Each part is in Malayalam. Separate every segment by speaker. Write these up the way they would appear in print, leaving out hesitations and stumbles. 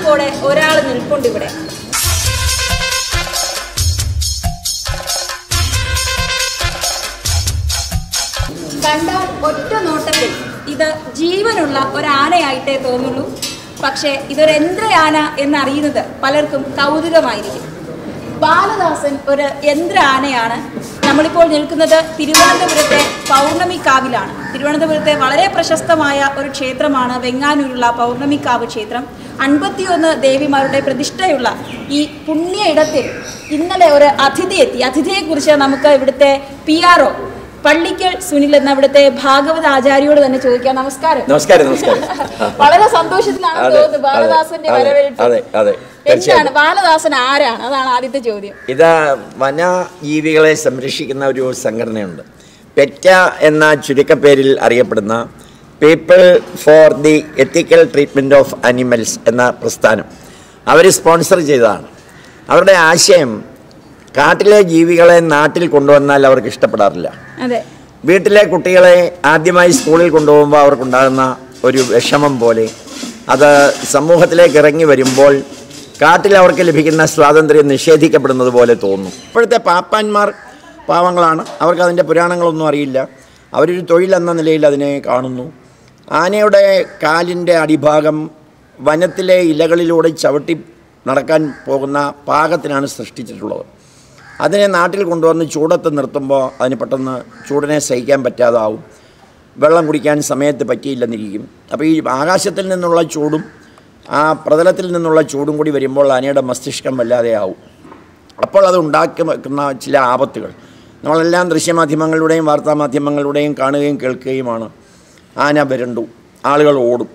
Speaker 1: തലയെടുപ്പോടെ ഒരാൾ നിൽപ്പുണ്ട് ഇവിടെ. കണ്ടാൽ ഒറ്റ നോട്ടത്തിൽ ഇത് ജീവനുള്ള ഒരാനയായിട്ടേ തോന്നുള്ളൂ. പക്ഷേ ഇതൊരു യന്ത്രയാന എന്നറിയുന്നത് പലർക്കും കൗതുകമായിരിക്കും. ബാലദാസൻ ഒരു യന്ത്ര ആനയാണ്. നമ്മളിപ്പോൾ നിൽക്കുന്നത് തിരുവനന്തപുരത്തെ പൗർണമിക്കാവിലാണ്. തിരുവനന്തപുരത്തെ വളരെ പ്രശസ്തമായ ഒരു ക്ഷേത്രമാണ് വെങ്ങാനൂരുള്ള പൗർണമിക്കാവ് ക്ഷേത്രം. 51 ദേവിമാരുടെ പ്രതിഷ്ഠയുള്ള ഈ പുണ്യ ഇടത്തിൽ ഇന്നലെ ഒരു അതിഥി എത്തി. അതിഥിയെക്കുറിച്ച് നമുക്ക് ഇവിടുത്തെ PRO പള്ളിക്കൽ സുനിൽ എന്ന ഇവിടുത്തെ ഭാഗവത ആചാര്യോട് തന്നെ ചോദിക്കാം. നമസ്കാരം. വളരെ സന്തോഷത്തിലാണ് തോന്നുന്നത് ബാലദാസന്റെ വരവേൽപ്പ്. എന്താണ് ബാലദാസൻ, ആരാണ്? അതാണ് ആദ്യത്തെ ചോദ്യം.
Speaker 2: ഇത് വനജീവികളെ സംരക്ഷിക്കുന്ന ഒരു സംഘടനയുണ്ട്. പെറ്റ എന്ന ചുരുക്കപ്പേരിൽ അറിയപ്പെടുന്ന people for the ethical treatment of animals എന്ന പ്രസ്ഥാനം അവർ സ്പോൺസർ ചെയ്തതാണ്. അവരുടെ ആശയം കാട്ടിലെ ജീവികളെ നാട്ടിൽ കൊണ്ടുവന്നാൽ അവർക്ക് ഇഷ്ടപ്പെടാറില്ല. വീട്ടിലെ കുട്ടികളെ ആദ്യമായി സ്കൂളിൽ കൊണ്ടുപോകുമ്പോൾ അവർക്കുണ്ടാകുന്ന ഒരു വിഷമം പോലെ അത് സമൂഹത്തിലേക്ക് ഇറങ്ങി വരുമ്പോൾ കാട്ടിൽ അവർക്ക് ലഭിക്കുന്ന സ്വാതന്ത്ര്യം നിഷേധിക്കപ്പെടുന്നത് പോലെ തോന്നും. ഇപ്പോഴത്തെ പാപ്പാന്മാർ പാവങ്ങളാണ്, അവർക്ക് അതിൻ്റെ പുരാണങ്ങളൊന്നും അറിയില്ല. അവരൊരു തൊഴിലെന്ന നിലയിൽ അതിനെ കാണുന്നു. ആനയുടെ കാലിൻ്റെ അടിഭാഗം വനത്തിലെ ഇലകളിലൂടെ ചവിട്ടി നടക്കാൻ പോകുന്ന പാകത്തിനാണ് സൃഷ്ടിച്ചിട്ടുള്ളത്. അതിനെ നാട്ടിൽ കൊണ്ടുവന്ന് ചൂടത്ത് നിർത്തുമ്പോൾ അതിന് പെട്ടെന്ന് ചൂടിനെ സഹിക്കാൻ പറ്റാതാവും. വെള്ളം കുടിക്കാൻ സമയത്ത് പറ്റിയില്ലെന്നിരിക്കും. അപ്പോൾ ഈ ആകാശത്തിൽ നിന്നുള്ള ചൂടും ആ പ്രതലത്തിൽ നിന്നുള്ള ചൂടും കൂടി വരുമ്പോൾ ആനയുടെ മസ്തിഷ്കം വല്ലാതെ ആവും. അപ്പോൾ അത് ഉണ്ടാക്കി വെക്കുന്ന ചില ആപത്തുകൾ നമ്മളെല്ലാം ദൃശ്യമാധ്യമങ്ങളിലൂടെയും വാർത്താമാധ്യമങ്ങളിലൂടെയും കാണുകയും കേൾക്കുകയുമാണ്. ആന വരണ്ടു, ആളുകൾ ഓടും,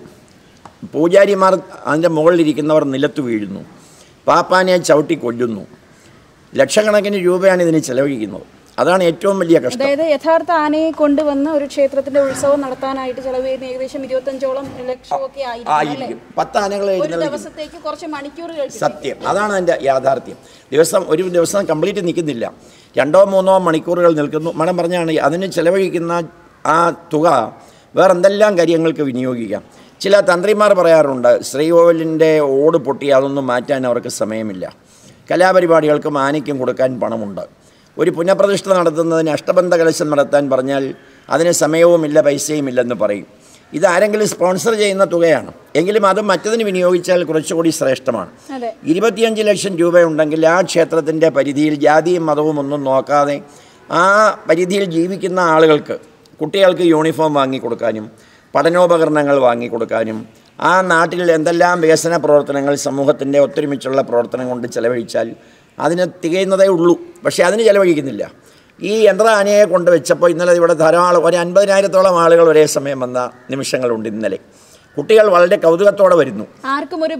Speaker 2: പൂജാരിമാർ അതിൻ്റെ മുകളിലിരിക്കുന്നവർ നിലത്ത് വീഴുന്നു, പാപ്പാനെ ചവിട്ടി കൊല്ലുന്നു. ലക്ഷക്കണക്കിന് രൂപയാണ് ഇതിന് ചെലവഴിക്കുന്നത്. അതാണ് ഏറ്റവും വലിയ കഷ്ടം.
Speaker 1: അതായത് യഥാർത്ഥ ആനയെ കൊണ്ടുവന്ന് ഒരു ക്ഷേത്രത്തിന്റെ ഉത്സവം നടത്താനായിട്ട് ചെലവ് ചെയ്യുന്ന ഏകദേശം 25ഓളം ലക്ഷമൊക്കെ ആയിരിക്കും.
Speaker 2: 10 ആനകളെ
Speaker 1: ദിവസത്തേക്ക് കുറച്ച് മണിക്കൂറുകൾ.
Speaker 2: സത്യം, അതാണ് അതിൻ്റെ യാഥാർത്ഥ്യം. ഒരു ദിവസം കംപ്ലീറ്റ് നിൽക്കുന്നില്ല, 2-3 മണിക്കൂറുകൾ നിൽക്കുന്നു. മണം പറഞ്ഞാണ് അതിന് ചെലവഴിക്കുന്ന ആ തുക വേറെന്തെല്ലാം കാര്യങ്ങൾക്ക് വിനിയോഗിക്കാം. ചില തന്ത്രിമാർ പറയാറുണ്ട്, ശ്രീകോവിലിൻ്റെ ഓട് പൊട്ടി അതൊന്നും മാറ്റാൻ അവർക്ക് സമയമില്ല. കലാപരിപാടികൾക്കും ആനയ്ക്കും കൊടുക്കാൻ പണമുണ്ട്. ഒരു പുനഃപ്രതിഷ്ഠ നടത്തുന്നതിന് അഷ്ടബന്ധ കലശം നടത്താൻ പറഞ്ഞാൽ അതിന് സമയവുമില്ല, പൈസയുമില്ലെന്ന് പറയും. ഇതാരെങ്കിലും സ്പോൺസർ ചെയ്യുന്ന തുകയാണ്. എങ്കിലും അത് മറ്റതിന് വിനിയോഗിച്ചാൽ കുറച്ചുകൂടി ശ്രേഷ്ഠമാണ്. 25 ലക്ഷം രൂപയുണ്ടെങ്കിൽ ആ ക്ഷേത്രത്തിൻ്റെ പരിധിയിൽ ജാതിയും മതവും ഒന്നും നോക്കാതെ ആ പരിധിയിൽ ജീവിക്കുന്ന ആളുകൾക്ക്, കുട്ടികൾക്ക് യൂണിഫോം വാങ്ങിക്കൊടുക്കാനും പഠനോപകരണങ്ങൾ വാങ്ങിക്കൊടുക്കാനും ആ നാട്ടിൽ എന്തെല്ലാം വികസന പ്രവർത്തനങ്ങൾ സമൂഹത്തിൻ്റെ ഒത്തൊരുമിച്ചുള്ള പ്രവർത്തനം കൊണ്ട് ചെലവഴിച്ചാൽ അതിന് തികയുന്നതേ ഉള്ളൂ. പക്ഷേ അതിന് ചെലവഴിക്കുന്നില്ല. ഈ യന്ത്ര ആനയെ കൊണ്ട് വെച്ചപ്പോൾ ഇന്നലെ ഇവിടെ ധാരാളം ഒരു 50,000-ഓളം ആളുകൾ ഒരേ സമയം വന്ന നിമിഷങ്ങളുണ്ട്. ഇന്നലെ കുട്ടികൾ വളരെ കൗതുകത്തോടെ വരുന്നു.
Speaker 1: ആർക്കും ഒരു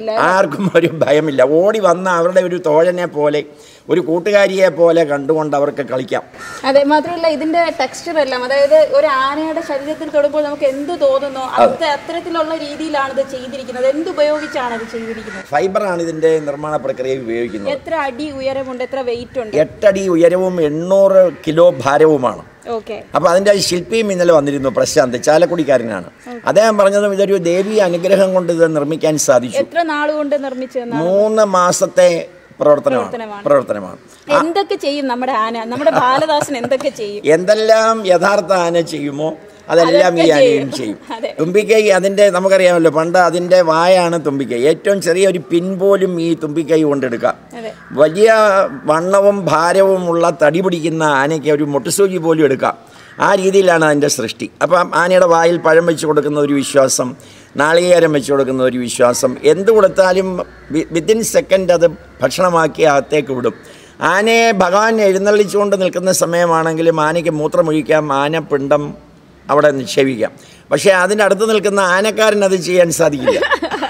Speaker 2: ഭയമില്ല. ഓടി വന്ന അവരുടെ ഒരു തോഴനെ പോലെ, ഒരു കൂട്ടുകാരിയെ പോലെ കണ്ടുകൊണ്ട് അവർക്ക് കളിക്കാം.
Speaker 1: അതെ, മാത്രമല്ല ഇതിന്റെ ടെക്സ്ചർ എല്ലാം, അതായത് ഒരു ആനയുടെ ശരീരത്തിൽ തൊടുമ്പോൾ നമുക്ക് എന്ത് തോന്നുന്നോ അത്തരത്തിലുള്ള രീതിയിലാണ് ഇത് ചെയ്തിരിക്കുന്നത്. എന്തുപയോഗിച്ചാണ് ഇത് ചെയ്തിരിക്കുന്നത്?
Speaker 2: ഫൈബറാണ് ഇതിന്റെ നിർമ്മാണ പ്രക്രിയ ഉപയോഗിക്കുന്നത്.
Speaker 1: എത്ര അടി ഉയരമുണ്ട്, എത്ര വെയിറ്റ് ഉണ്ട്?
Speaker 2: 8 അടി ഉയരവും 800 കിലോ ഭാരവുമാണ്. അപ്പോൾ അതിൻ്റെ ശില്പിയും ഇന്നലെ വന്നിരുന്നു, പ്രശാന്ത്, ചാലക്കുടിക്കാരനാണ്. അദ്ദേഹം പറഞ്ഞതും ഇതൊരു ദേവീയ അനുഗ്രഹം കൊണ്ട് ഇത് നിർമ്മിക്കാൻ സാധിച്ചു.
Speaker 1: എത്ര നാളുകൊണ്ട് നിർമ്മിച്ചു?
Speaker 2: 3 മാസത്തെ പ്രവർത്തനമാണ്.
Speaker 1: എന്തൊക്കെ ചെയ്യും നമ്മുടെ ആന, നമ്മുടെ ബാലദാസൻ എന്തൊക്കെ ചെയ്യും?
Speaker 2: എന്തെല്ലാം യഥാർത്ഥ ആന ചെയ്യുമോ അതെല്ലാം ഈ ആനയും ചെയ്യും. തുമ്പിക്കൈ അതിൻ്റെ നമുക്കറിയാമല്ലോ, പണ്ട് അതിൻ്റെ വായാണ് തുമ്പിക്കൈ. ഏറ്റവും ചെറിയൊരു പിൻ പോലും ഈ തുമ്പിക്കൈ കൊണ്ടെടുക്കാം. വലിയ വണ്ണവും ഭാരവുമുള്ള തടി പിടിക്കുന്ന ആനയ്ക്ക് ഒരു മുട്ടുസൂചി പോലും എടുക്കാം. ആ രീതിയിലാണ് അതിൻ്റെ സൃഷ്ടി. അപ്പം ആനയുടെ വായിൽ പഴം വെച്ച് കൊടുക്കുന്ന ഒരു വിശ്വാസം, നാളികേരം വെച്ച് കൊടുക്കുന്ന ഒരു വിശ്വാസം, എന്ത് കൊടുത്താലും വിത്തിൻ സെക്കൻഡ് അത് ഭക്ഷണമാക്കി അകത്തേക്ക് വിടും. ആനയെ ഭഗവാൻ എഴുന്നള്ളിച്ചുകൊണ്ട് നിൽക്കുന്ന സമയമാണെങ്കിലും ആനയ്ക്ക് മൂത്രമൊഴിക്കാം, ആനപ്പിണ്ടം അവിടെ നിക്ഷേപിക്കാം. പക്ഷേ അതിൻ്റെ അടുത്ത് നിൽക്കുന്ന ആനക്കാരൻ അത് ചെയ്യാൻ സാധിക്കില്ല.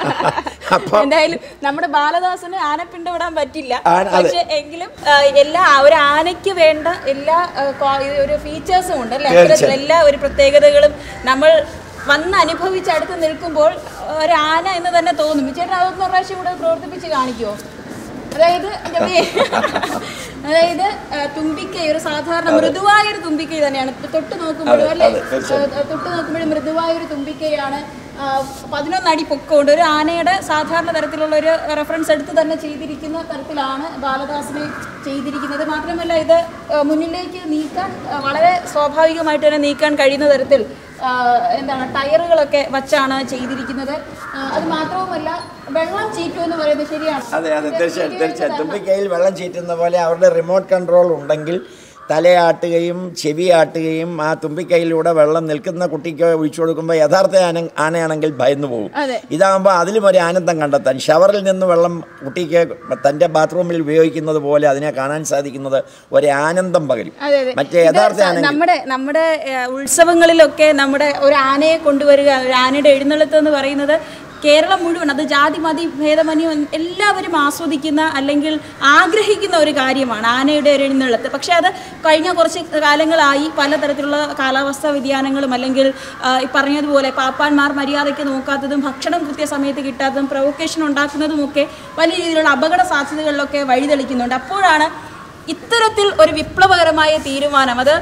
Speaker 1: അപ്പോൾ എന്തായാലും നമ്മുടെ ബാലദാസന് ആനപ്പിണ്ടം വിടാൻ പറ്റില്ല. പക്ഷേ എങ്കിലും ഒരു ആനയ്ക്ക് വേണ്ട എല്ലാ ഒരു ഫീച്ചേഴ്സും ഉണ്ട് അല്ലേ? എല്ലാ ഒരു പ്രത്യേകതകളും നമ്മൾ വന്ന് അനുഭവിച്ച് അടുത്ത് നിൽക്കുമ്പോൾ ഒരു ആന എന്ന് തന്നെ തോന്നും. ചേട്ടൻ അതൊന്ന് പ്രാവശ്യം കൂടെ പ്രവർത്തിപ്പിച്ച് കാണിക്കുമോ? അതായത് തുമ്പിക്കൈ ഒരു സാധാരണ മൃദുവായൊരു തുമ്പിക്കൈ തന്നെയാണ്. തൊട്ട് നോക്കുമ്പോഴും മൃദുവായൊരു തുമ്പിക്കൈയാണ്. 11 അടി പൊക്കമുണ്ട്. ഒരു ആനയുടെ സാധാരണ തരത്തിലുള്ള ഒരു റെഫറൻസ് എടുത്ത് തന്നെ ചെയ്തിരിക്കുന്ന തരത്തിലാണ് ബാലദാസിനെ ചെയ്തിരിക്കുന്നത്. മാത്രമല്ല ഇത് മുന്നിലേക്ക് നീക്കാൻ വളരെ സ്വാഭാവികമായിട്ട് തന്നെ നീക്കാൻ കഴിയുന്ന തരത്തിൽ ടയറുകളൊക്കെ വച്ചാണ് ചെയ്തിരിക്കുന്നത്. അത് മാത്രവുമല്ല വെള്ളം ചീറ്റു എന്ന് പറയുന്നത് ശരിയാണ്.
Speaker 2: അതെ അതെ തീർച്ചയായിട്ടും തുമ്പിക്കൈയിൽ വെള്ളം ചീറ്റുന്ന പോലെ അവരുടെ റിമോട്ട് കൺട്രോൾ ഉണ്ടെങ്കിൽ തലയാട്ടുകയും ചെവിയാട്ടുകയും ആ തുമ്പിക്കൈയിലൂടെ വെള്ളം നിൽക്കുന്ന കുട്ടിക്ക് ഒഴിച്ചു കൊടുക്കുമ്പോൾ യഥാർത്ഥ ആനയാണെങ്കിൽ ഭയന്നു പോകും. ഇതാകുമ്പോൾ അതിലും ഒരു ആനന്ദം കണ്ടെത്താൻ ഷവറിൽ നിന്ന് വെള്ളം കുട്ടിക്ക് തൻ്റെ ബാത്റൂമിൽ ഉപയോഗിക്കുന്നത് പോലെ അതിനെ കാണാൻ സാധിക്കുന്നത് ഒരു ആനന്ദം പകരും. മറ്റേ യഥാർത്ഥ
Speaker 1: നമ്മുടെ ഉത്സവങ്ങളിലൊക്കെ നമ്മുടെ ഒരു ആനയെ കൊണ്ടുവരിക, ഒരു ആനയുടെ എഴുന്നള്ളത്ത് എന്ന് പറയുന്നത് കേരളം മുഴുവൻ, അത് ജാതി മതി ഭേദമന്യം എല്ലാവരും ആസ്വദിക്കുന്ന അല്ലെങ്കിൽ ആഗ്രഹിക്കുന്ന ഒരു കാര്യമാണ് ആനയുടെ ഒരു എഴുന്നള്ളത്ത്. പക്ഷേ അത് കഴിഞ്ഞ കുറച്ച് കാലങ്ങളായി പലതരത്തിലുള്ള കാലാവസ്ഥാ വ്യതിയാനങ്ങളും അല്ലെങ്കിൽ ഈ പറഞ്ഞതുപോലെ പാപ്പാന്മാർ മര്യാദയ്ക്ക് നോക്കാത്തതും ഭക്ഷണം കൃത്യസമയത്ത് കിട്ടാത്തതും പ്രൊവക്കേഷൻ ഉണ്ടാക്കുന്നതുമൊക്കെ വലിയ രീതിയിലുള്ള അപകട സാധ്യതകളിലൊക്കെ വഴിതെളിക്കുന്നുണ്ട്. അപ്പോഴാണ് ഇത്തരത്തിൽ ഒരു വിപ്ലവകരമായ തീരുമാനം, അത്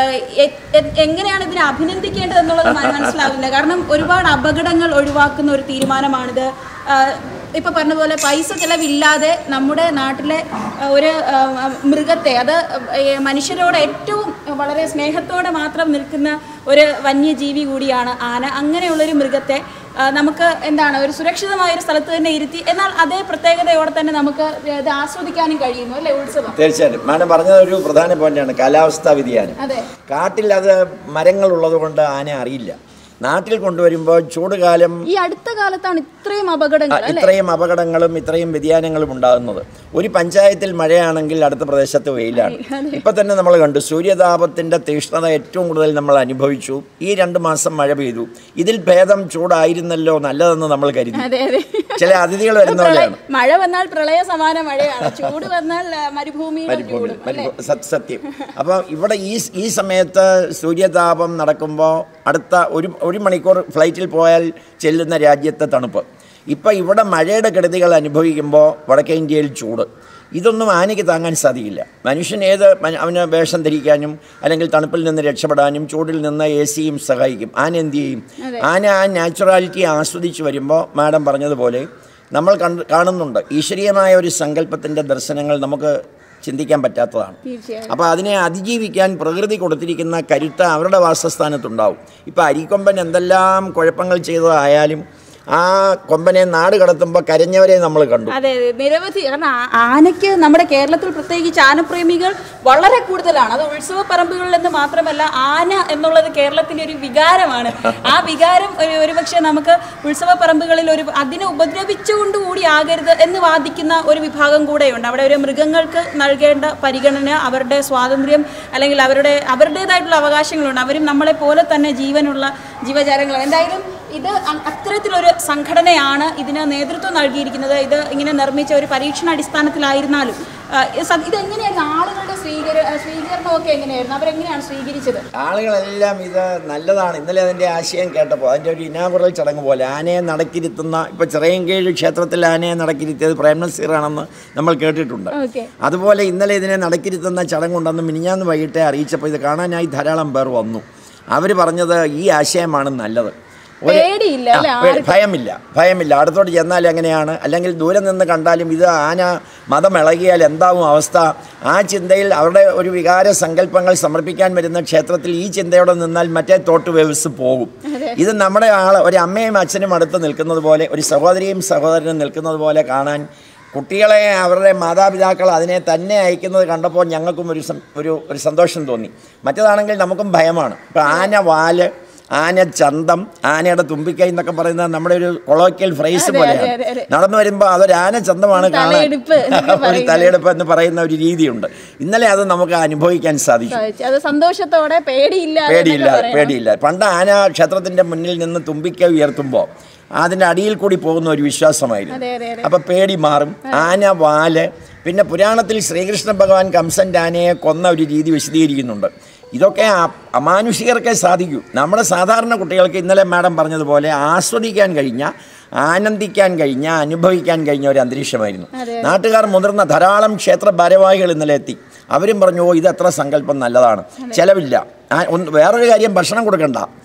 Speaker 1: എങ്ങനെയാണ് ഇതിനെ അഭിനന്ദിക്കേണ്ടതെന്നുള്ളത് മനസ്സിലാവില്ല. കാരണം ഒരുപാട് അപകടങ്ങൾ ഒഴിവാക്കുന്ന ഒരു തീരുമാനമാണിത്. ഇപ്പോൾ പറഞ്ഞതുപോലെ പൈസ ചിലവില്ലാതെ നമ്മുടെ നാട്ടിലെ ഒരു മൃഗത്തെ, അത് മനുഷ്യരോട് ഏറ്റവും വളരെ സ്നേഹത്തോടെ മാത്രം നിൽക്കുന്ന ഒരു വന്യജീവി കൂടിയാണ് ആന. അങ്ങനെയുള്ളൊരു മൃഗത്തെ നമുക്ക് ഒരു സുരക്ഷിതമായൊരു സ്ഥലത്ത് തന്നെ ഇരുത്തി, എന്നാൽ അതേ പ്രത്യേകതയോടെ തന്നെ നമുക്ക് ഇത് ആസ്വദിക്കാനും കഴിയുന്നു അല്ലേ ഉത്സവം?
Speaker 2: തീർച്ചയായിട്ടും മാഡം പറഞ്ഞത് ഒരു പ്രധാന പോയിന്റാണ് കാലാവസ്ഥാ വ്യതിയാനം. കാട്ടിൽ അത് മരങ്ങൾ ഉള്ളത് കൊണ്ട് ആന അറിയില്ല. നാട്ടിൽ കൊണ്ടുവരുമ്പോൾ ചൂടുകാലം
Speaker 1: ഈ അടുത്ത കാലത്താണ് ഇത്രയും
Speaker 2: അപകടങ്ങളും ഇത്രയും വ്യതിയാനങ്ങളും ഉണ്ടാകുന്നത്. ഒരു പഞ്ചായത്തിൽ മഴയാണെങ്കിൽ അടുത്ത പ്രദേശത്ത് വെയിലാണ്. ഇപ്പൊ തന്നെ നമ്മൾ കണ്ടു സൂര്യതാപത്തിന്റെ തീഷ്ണത ഏറ്റവും കൂടുതൽ നമ്മൾ അനുഭവിച്ചു. ഈ 2 മാസം മഴ പെയ്തു. ഇതിൽ ഭേദം ചൂടായിരുന്നല്ലോ നല്ലതെന്ന് നമ്മൾ കരുതി. ചില അതിഥികൾ വരുന്ന പോലെയാണ്.
Speaker 1: മഴ വന്നാൽ പ്രളയ സമാന മഴയാണ്, ചൂട് വന്നാൽ മരുഭൂമി.
Speaker 2: സത്യം. അപ്പൊ ഇവിടെ ഈ സമയത്ത് സൂര്യതാപം നടക്കുമ്പോൾ അടുത്ത ഒരു മണിക്കൂർ ഫ്ലൈറ്റിൽ പോയാൽ ചെല്ലുന്ന രാജ്യത്തെ തണുപ്പ്. ഇപ്പം ഇവിടെ മഴയുടെ കെടുതികൾ അനുഭവിക്കുമ്പോൾ വടക്കേ ഇന്ത്യയിൽ ചൂട്. ഇതൊന്നും ആനയ്ക്ക് താങ്ങാൻ സാധിക്കില്ല. മനുഷ്യൻ അവന് വേഷം ധരിക്കാനും അല്ലെങ്കിൽ തണുപ്പിൽ നിന്ന് രക്ഷപ്പെടാനും ചൂടിൽ നിന്ന് AC-യും സഹായിക്കും. ആന എന്ത് ചെയ്യും? ആന ആ നാച്ചുറാലിറ്റി ആസ്വദിച്ച് വരുമ്പോൾ മാഡം പറഞ്ഞതുപോലെ നമ്മൾ കാണുന്നുണ്ട് ഈശ്വരീയമായ ഒരു സങ്കല്പത്തിൻ്റെ ദർശനങ്ങൾ നമുക്ക് ചിന്തിക്കാൻ പറ്റാത്തതാണ്. അപ്പോൾ അതിനെ അതിജീവിക്കാൻ പ്രകൃതി കൊടുത്തിരിക്കുന്ന കരുത്ത് അവരുടെ വാസസ്ഥാനത്തുണ്ടാവും. ഇപ്പോൾ അരിക്കൊമ്പൻ എന്തെല്ലാം കുഴപ്പങ്ങൾ ചെയ്തതായാലും ആ കൊമ്പനെ നാട് കടത്തുമ്പോൾ കരഞ്ഞവരെ നമ്മൾ കണ്ടു.
Speaker 1: അതെ, നിരവധി. കാരണം ആനയ്ക്ക് നമ്മുടെ കേരളത്തിൽ പ്രത്യേകിച്ച് ആനപ്രേമികൾ വളരെ കൂടുതലാണ്. അത് ഉത്സവ പറമ്പുകളിൽ നിന്ന് മാത്രമല്ല, ആന എന്നുള്ളത് കേരളത്തിൻ്റെ ഒരു വികാരമാണ്. ആ വികാരം ഒരുപക്ഷെ നമുക്ക് ഉത്സവ പറമ്പുകളിൽ അതിനെ ഉപദ്രവിച്ചുകൊണ്ടുകൂടി ആകരുത് എന്ന് വാദിക്കുന്ന ഒരു വിഭാഗം കൂടെയുണ്ട്. അവിടെ ഒരു മൃഗങ്ങൾക്ക് നൽകേണ്ട പരിഗണന, അവരുടെ സ്വാതന്ത്ര്യം അല്ലെങ്കിൽ അവരുടേതായിട്ടുള്ള അവകാശങ്ങളുണ്ട്. അവരും നമ്മളെ പോലെ തന്നെ ജീവനുള്ള ജീവജാലങ്ങളാണ്. എന്തായാലും ഇത് അത്തരത്തിലൊരു സംഘടനയാണ് ഇതിന് നേതൃത്വം നൽകിയിരിക്കുന്നത്. ഇത് ഇങ്ങനെ നിർമ്മിച്ച ഒരു പരീക്ഷണാടിസ്ഥാനത്തിലായിരുന്നാലും ഇതെങ്ങനെയായിരുന്നു ആളുകളുടെ സ്വീകരണമൊക്കെ എങ്ങനെയായിരുന്നു? അവരെങ്ങനെയാണ് സ്വീകരിച്ചത്?
Speaker 2: ആളുകളെല്ലാം ഇത് നല്ലതാണ്. ഇന്നലെ അതിൻ്റെ ആശയം കേട്ടപ്പോൾ അതിൻ്റെ ഒരു ഇനാഗുറൽ ചടങ്ങ് പോലെ ആനയെ നടക്കിരുത്തുന്ന, ഇപ്പോൾ ചിറയൻകീഴ് ക്ഷേത്രത്തിൽ ആനയെ നടക്കിരുത്തിയത് പ്രേംനസീറാണെന്ന് നമ്മൾ കേട്ടിട്ടുണ്ട്. അതുപോലെ ഇന്നലെ ഇതിനെ നടക്കിരുത്തുന്ന ചടങ്ങുണ്ടെന്ന് മിനിഞ്ഞാന്ന് വൈകിട്ടേ അറിയിച്ചപ്പോൾ ഇത് കാണാനായി ധാരാളം പേർ വന്നു. അവർ പറഞ്ഞത് ഈ ആശയമാണ് നല്ലത്. ഭയമില്ല. അടുത്തോട്ട് ചെന്നാൽ എങ്ങനെയാണ്, അല്ലെങ്കിൽ ദൂരെ നിന്ന് കണ്ടാലും ഇത് ആന മതം ഇളകിയാൽ എന്താവും അവസ്ഥ, ആ ചിന്തയിൽ അവരുടെ ഒരു വികാര സങ്കല്പങ്ങൾ സമർപ്പിക്കാൻ വരുന്ന ക്ഷേത്രത്തിൽ ഈ ചിന്തയോടെ നിന്നാൽ മറ്റേ തോട്ട് വേവ്സ് പോകും. ഇത് നമ്മുടെ ഒരു അമ്മയും അച്ഛനും അടുത്ത് നിൽക്കുന്നത് പോലെ, ഒരു സഹോദരിയും സഹോദരനും നിൽക്കുന്നത് പോലെ കാണാൻ കുട്ടികളെ അവരുടെ മാതാപിതാക്കൾ അതിനെ തന്നെ അയക്കുന്നത് കണ്ടപ്പോൾ ഞങ്ങൾക്കും ഒരു സന്തോഷം തോന്നി. മറ്റേതാണെങ്കിൽ നമുക്കും ഭയമാണ്. ഇപ്പം ആന വാല്, ആന ചന്തം, ആനയുടെ തുമ്പിക്കൈ എന്നൊക്കെ പറയുന്നത് നമ്മുടെ ഒരു കൊളോക്കിയൽ ഫ്രേസ് പോലെയാണ്. നടന്നു വരുമ്പോൾ അതൊരു ആന ചന്തമാണ് കാണാൻ, ഒരു തലയെടുപ്പ് എന്ന് പറയുന്ന ഒരു രീതിയുണ്ട്. ഇന്നലെ അത് നമുക്ക് അനുഭവിക്കാൻ സാധിച്ചു.
Speaker 1: സന്തോഷത്തോടെ,
Speaker 2: പേടിയില്ല. പണ്ട് ആന ക്ഷേത്രത്തിന്റെ മുന്നിൽ നിന്ന് തുമ്പിക്കൈ ഉയർത്തുമ്പോൾ അതിൻ്റെ അടിയിൽ കൂടി പോകുന്ന ഒരു വിശ്വാസമായിരുന്നു. അപ്പം പേടി മാറും. ആന വാല്, പിന്നെ പുരാണത്തിൽ ശ്രീകൃഷ്ണ ഭഗവാൻ കംസൻ്റെ ആനയെ കൊന്ന ഒരു രീതി വിശദീകരിക്കുന്നുണ്ട്. ഇതൊക്കെ അമാനുഷികർക്കേ സാധിക്കൂ. നമ്മുടെ സാധാരണ കുട്ടികൾക്ക് ഇന്നലെ മാഡം പറഞ്ഞതുപോലെ ആസ്വദിക്കാൻ കഴിഞ്ഞ, ആനന്ദിക്കാൻ കഴിഞ്ഞ, അനുഭവിക്കാൻ കഴിഞ്ഞ ഒരു അന്തരീക്ഷമായിരുന്നു. നാട്ടുകാർ മുതിർന്ന ധാരാളം ക്ഷേത്ര ഭാരവാഹികൾ ഇന്നലെ എത്തി. അവരും പറഞ്ഞു, ഇത് എത്ര സങ്കല്പം നല്ലതാണ്, ചെലവില്ല. വേറൊരു കാര്യം, ഭക്ഷണം കൊടുക്കണ്ട,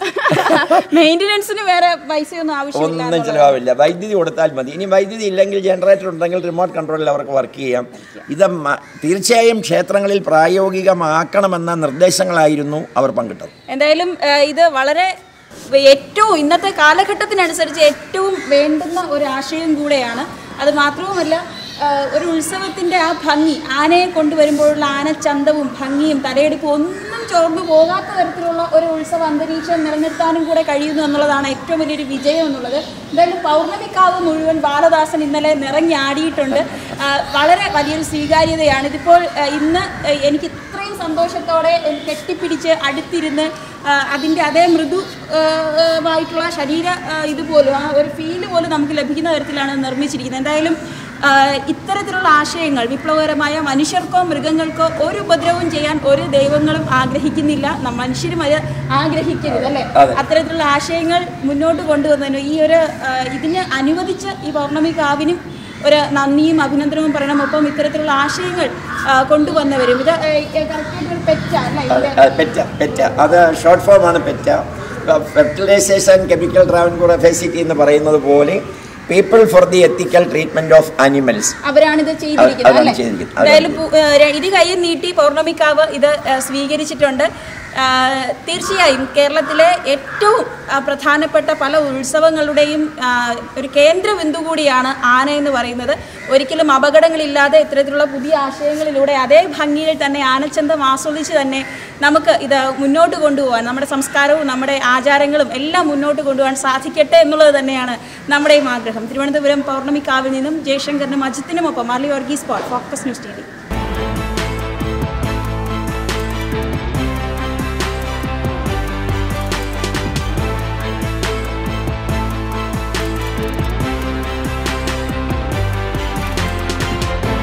Speaker 1: മെയിൻ്റനൻസിന് വേറെ പൈസയൊന്നും ആവശ്യമില്ല,
Speaker 2: ഒന്നും ചിലവാവില്ല. വൈദ്യുതി കൊടുത്താൽ മതി. ഇനി വൈദ്യുതി ഇല്ലെങ്കിൽ ജനറേറ്റർ ഉണ്ടെങ്കിൽ റിമോട്ട് കൺട്രോളിൽ അവർക്ക് വർക്ക് ചെയ്യാം. ഇത് തീർച്ചയായും ക്ഷേത്രങ്ങളിൽ പ്രായോഗികമാക്കണമെന്ന നിർദ്ദേശങ്ങളായിരുന്നു അവർ പങ്കിട്ടത്.
Speaker 1: എന്തായാലും ഇത് വളരെ ഏറ്റവും ഇന്നത്തെ കാലഘട്ടത്തിനനുസരിച്ച് ഏറ്റവും വേണ്ടുന്ന ഒരു ആശയം കൂടെയാണ്. അത് മാത്രവുമല്ല, ഒരു ഉത്സവത്തിൻ്റെ ആ ഭംഗി, ആനയെ കൊണ്ടുവരുമ്പോഴുള്ള ആനച്ചന്തവും ഭംഗിയും തലയെടുപ്പും ഒന്നും ചോർന്നു പോകാത്ത തരത്തിലുള്ള ഒരു ഉത്സവ അന്തരീക്ഷം നിലനിർത്താനും കൂടെ കഴിയുന്നു എന്നുള്ളതാണ് ഏറ്റവും വലിയൊരു വിജയം എന്നുള്ളത്. എന്തായാലും പൗർണമിക്കാവ് മുഴുവൻ ബാലദാസൻ ഇന്നലെ നിറഞ്ഞാടിയിട്ടുണ്ട്. വളരെ വലിയൊരു സ്വീകാര്യതയാണ്. ഇതിപ്പോൾ ഇന്ന് എനിക്ക് ഇത്രയും സന്തോഷത്തോടെ കെട്ടിപ്പിടിച്ച് അടുത്തിരുന്ന് അതിൻ്റെ അതേ മൃദുവായിട്ടുള്ള ശരീര ഇതുപോലും ആ ഒരു ഫീല് പോലും നമുക്ക് ലഭിക്കുന്ന തരത്തിലാണ് നിർമ്മിച്ചിരിക്കുന്നത്. എന്തായാലും ഇത്തരത്തിലുള്ള ആശയങ്ങൾ വിപ്ലവകരമായ മനുഷ്യർക്കോ മൃഗങ്ങൾക്കോ ഒരു ഉപദ്രവവും ചെയ്യാൻ ഒരു ദൈവങ്ങളും ആഗ്രഹിക്കുന്നില്ല, മനുഷ്യരും അത് ആഗ്രഹിക്കരുത് അല്ലേ? അത്തരത്തിലുള്ള ആശയങ്ങൾ മുന്നോട്ട് കൊണ്ടുവന്നതിന് ഇതിന് അനുവദിച്ച് ഈ പൗർണമിക്കാവിനും ഒരു നന്ദിയും അഭിനന്ദനവും പറയണം. ഒപ്പം ഇത്തരത്തിലുള്ള ആശയങ്ങൾ കൊണ്ടുവന്നവരും ഇത്
Speaker 2: പെറ്റ അത് ഷോർട്ട് ഫോമാണ്. പെറ്റ ഫെർട്ടിലൈസേഷൻ കെമിക്കൽ ട്രാവൻകൂർ ഫെസിലിറ്റി എന്ന് പറയുന്നത് പോലെ people for the ethical treatment of animals
Speaker 1: അവരാണിത് ചെയ്തിരിക്കുന്നത്. എന്തായാലും ഇരു കൈയും നീട്ടി പൗർണമിക്കാവ് ഇത് സ്വീകരിച്ചിട്ടുണ്ട്. തീർച്ചയായും കേരളത്തിലെ ഏറ്റവും പ്രധാനപ്പെട്ട പല ഉത്സവങ്ങളുടെയും ഒരു കേന്ദ്രബിന്ദു കൂടിയാണ് ആന എന്ന് പറയുന്നത്. ഒരിക്കലും അപകടങ്ങളില്ലാതെ ഇത്തരത്തിലുള്ള പുതിയ ആശയങ്ങളിലൂടെ അതേ ഭംഗിയിൽ തന്നെ ആനച്ചന്തം ആസ്വദിച്ച് തന്നെ നമുക്ക് ഇത് മുന്നോട്ട് കൊണ്ടുപോകാൻ, നമ്മുടെ സംസ്കാരവും നമ്മുടെ ആചാരങ്ങളും എല്ലാം മുന്നോട്ട് കൊണ്ടുപോകാൻ സാധിക്കട്ടെ എന്നുള്ളത് തന്നെയാണ് നമ്മുടെയും ആഗ്രഹം. തിരുവനന്തപുരം പൗർണമിക്കാവിൽ നിന്നും ജയശങ്കറിനും അജിത്തിനുമൊപ്പം Marley Varghese Paul, focus news TV.